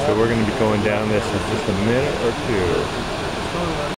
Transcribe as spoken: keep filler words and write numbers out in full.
so we're going to be going down this in just a minute or two.